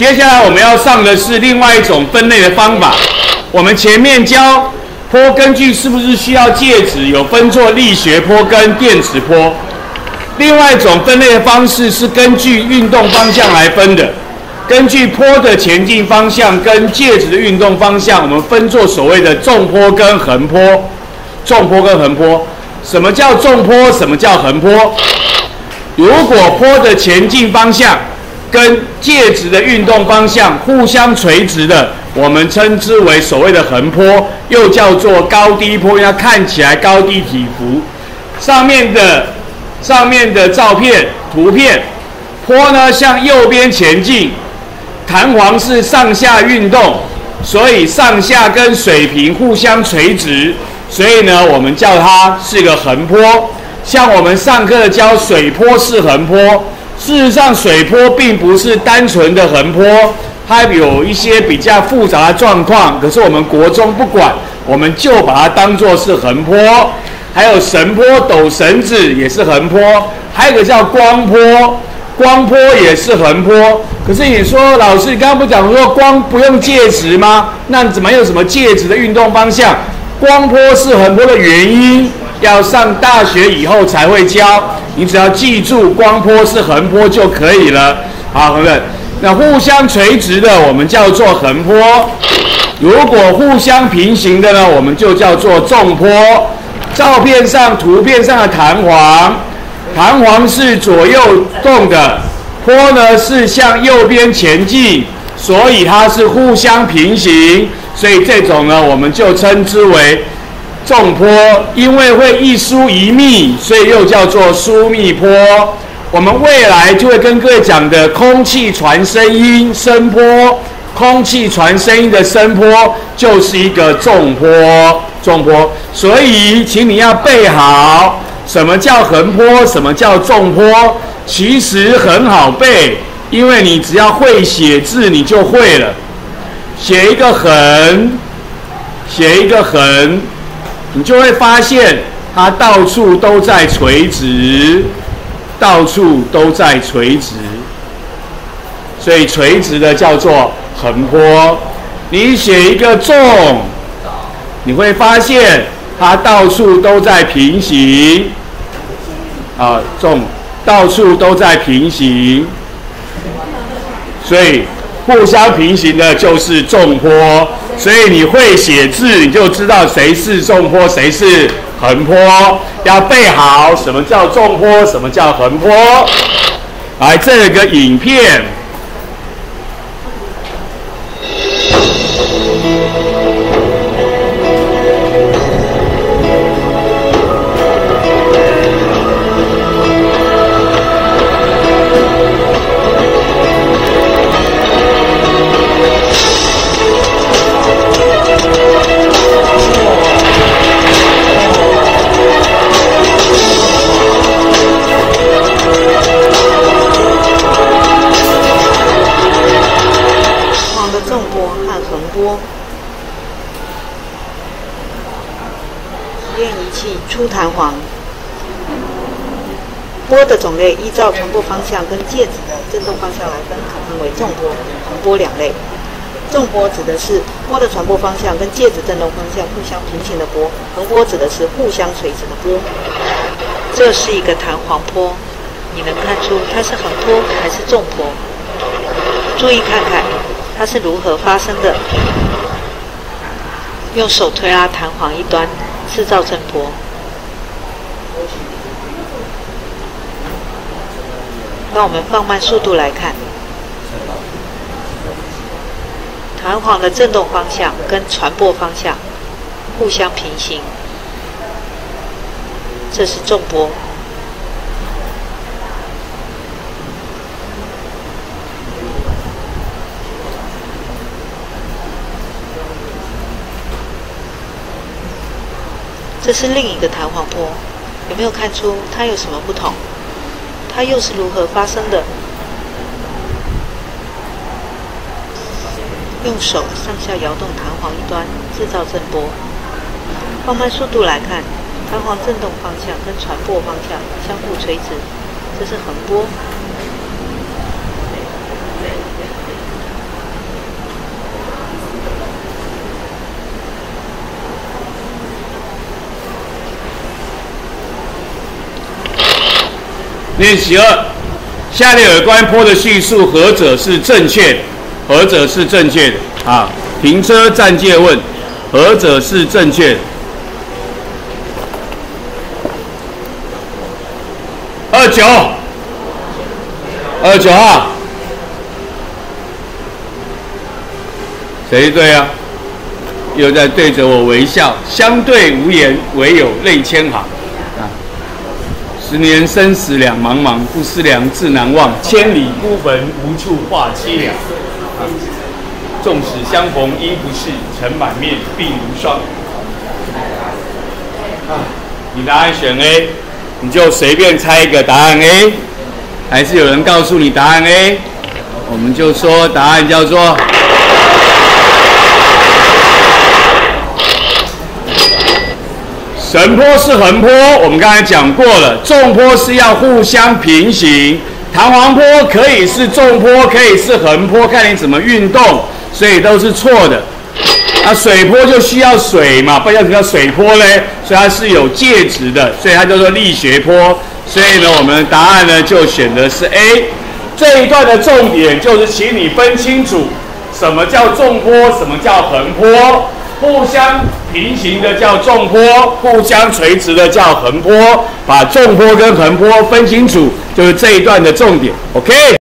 接下来我们要上的是另外一种分类的方法。我们前面教波根距是不是需要介质，有分作力学波跟电磁波。另外一种分类的方式是根据运动方向来分的，根据波的前进方向跟介质的运动方向，我们分作所谓的纵波跟横波。纵波跟横波，什么叫纵波？什么叫横波？如果波的前进方向跟介质的运动方向互相垂直的，我们称之为所谓的横波，又叫做高低波，因为它看起来高低起伏。上面的图片，波呢向右边前进，弹簧是上下运动，所以上下跟水平互相垂直，所以呢我们叫它是一个横波。像我们上课教水波是横波，事实上水波并不是单纯的横波，它有一些比较复杂的状况，可是我们国中不管，我们就把它当作是横波。还有神波、抖绳子也是横波，还有一个叫光波，光波也是横波。可是你说老师，你刚刚不讲说光不用介质吗？那怎么有什么介质的运动方向？光波是横波的原因，要上大学以后才会教，你只要记住光波是横波就可以了。好，朋友们，那互相垂直的我们叫做横波，如果互相平行的呢，我们就叫做纵波。图片上的弹簧是左右动的，波呢是向右边前进，所以它是互相平行，所以这种呢我们就称之为纵波。因为会一疏一密，所以又叫做疏密波。我们未来就会跟各位讲的空气传声音声波，空气传声音的声波就是一个纵波。所以请你要背好什么叫横波，什么叫纵波。其实很好背，因为你只要会写字你就会了。写一个横，你就会发现它到处都在垂直，所以垂直的叫做横波。你写一个纵，你会发现它到处都在平行，到处都在平行，所以互相平行的就是纵波。所以你会写字，你就知道谁是纵波，谁是横波。要背好什么叫纵波，什么叫横波。来，这个影片。 出弹簧，波的种类依照传播方向跟介质的振动方向来分为纵波、横波两类。纵波指的是波的传播方向跟介质振动方向互相平行的波，横波指的是互相垂直的波。这是一个弹簧波，你能看出它是横波还是纵波？注意看看它是如何发生的。用手推拉弹簧一端，制造振波。让我们放慢速度来看，弹簧的振动方向跟传播方向互相平行，这是纵波。这是另一个弹簧波，有没有看出它有什么不同？它又是如何发生的？用手上下摇动弹簧一端，制造振波。放慢速度来看，弹簧振动方向跟传播方向相互垂直，这是横波。 练习2，下列有关坡的叙述何者是正确的？何者是正确的？啊，停车暂借问，何者是正确的？29号，谁对啊？又在对着我微笑，相对无言，唯有泪千行。啊，10年生死两茫茫，不思量，自难忘。千里孤坟，无处话凄凉。啊，纵使相逢应不识，尘满面，鬓如霜。啊，你答案选 A， 你就随便猜一个答案 A， 还是有人告诉你答案 A， 我们就说答案叫做。神坡是横坡，我们刚才讲过了。纵坡是要互相平行，弹簧坡可以是纵坡，可以是横坡，看你怎么运动，所以都是错的。啊，水坡就需要水嘛，不然叫水坡嘞，所以它是有介质的，所以它叫做力学坡。所以呢，我们的答案呢就选的是 A。这一段的重点就是请你分清楚什么叫纵坡，什么叫横坡。互相平行的叫纵坡，互相垂直的叫横坡。把纵坡跟横坡分清楚，就是这一段的重点。OK。